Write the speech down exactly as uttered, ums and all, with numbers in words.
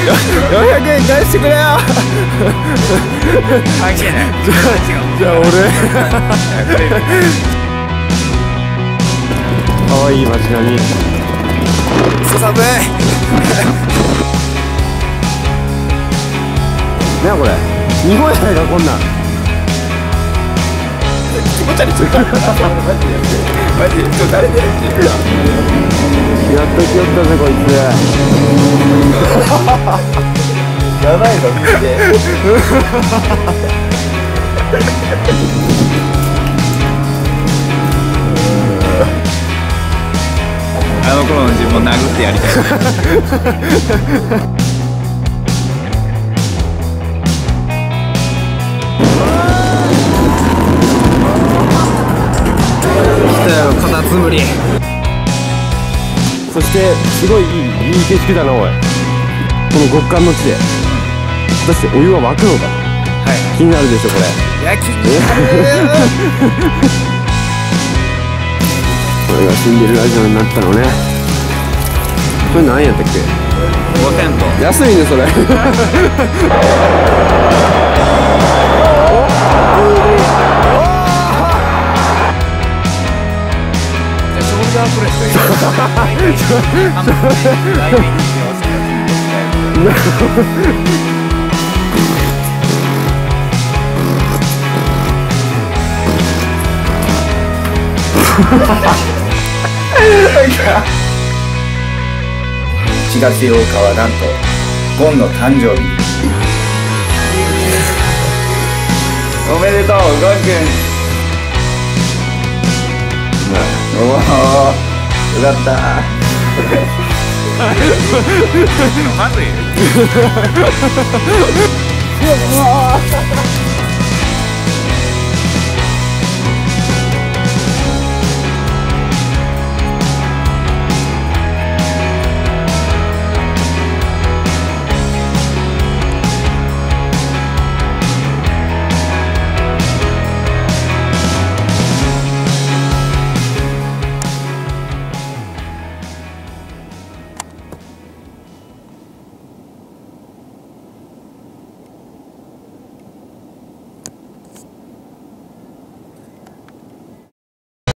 よんひゃくえん返してくれよ。 関係ない。 じゃあ俺かわいい街並み。くそ寒い。ねこれ日本やないかこんなん。気持ち悪い。ちょっとマジでマジでちょっと誰でやっときよったぜこいつ。やばいの見て。 あの頃の自分を殴ってやりたい。 来たよカタツムリ。そしてすごいいいいい景色だなおい。この極寒の地で果たしてお湯は沸くのかと、はい、気になるでしょこれ。いや気になる。これがシンデレラ城になったのね。これ何やったっけ。 ごテント。 安いねそれ。 しがつようかはなんとゴンの誕生日。おめでとうゴン君。おお、よかった。まずい。